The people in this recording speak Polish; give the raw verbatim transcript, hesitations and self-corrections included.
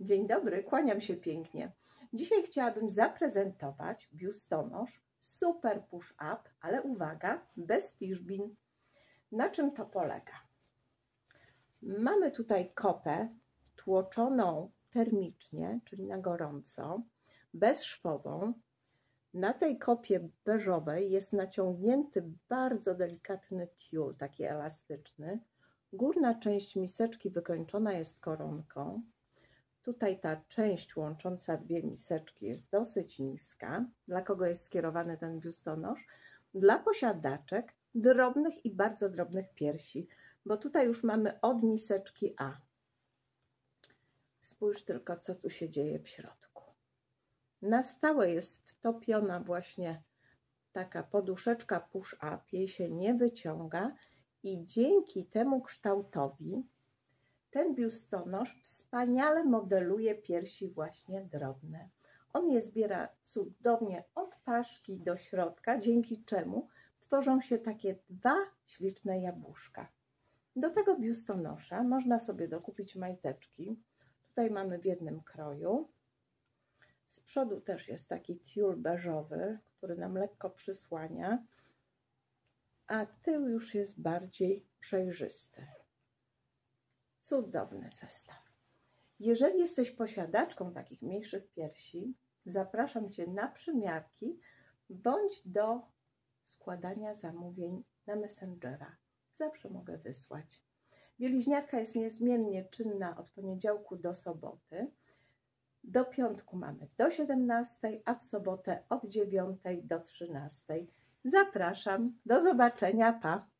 Dzień dobry, kłaniam się pięknie. Dzisiaj chciałabym zaprezentować biustonosz Super Push Up, ale uwaga, bez fiszbin. Na czym to polega? Mamy tutaj kopę tłoczoną termicznie, czyli na gorąco, bezszwową. Na tej kopie beżowej jest naciągnięty bardzo delikatny tiul, taki elastyczny. Górna część miseczki wykończona jest koronką. Tutaj ta część łącząca dwie miseczki jest dosyć niska. Dla kogo jest skierowany ten biustonosz? Dla posiadaczek drobnych i bardzo drobnych piersi, bo tutaj już mamy od miseczki A. Spójrz tylko, co tu się dzieje w środku. Na stałe jest wtopiona właśnie taka poduszeczka push up, jej się nie wyciąga i dzięki temu kształtowi ten biustonosz wspaniale modeluje piersi właśnie drobne. On je zbiera cudownie od paszki do środka, dzięki czemu tworzą się takie dwa śliczne jabłuszka. Do tego biustonosza można sobie dokupić majteczki. Tutaj mamy w jednym kroju. Z przodu też jest taki tiul beżowy, który nam lekko przysłania, a tył już jest bardziej przejrzysty. Cudowny zestaw. Jeżeli jesteś posiadaczką takich mniejszych piersi, zapraszam Cię na przymiarki bądź do składania zamówień na Messengera. Zawsze mogę wysłać. Bieliźniarka jest niezmiennie czynna od poniedziałku do soboty. Do piątku mamy do siedemnastej, a w sobotę od dziewiątej do trzynastej. Zapraszam. Do zobaczenia. Pa!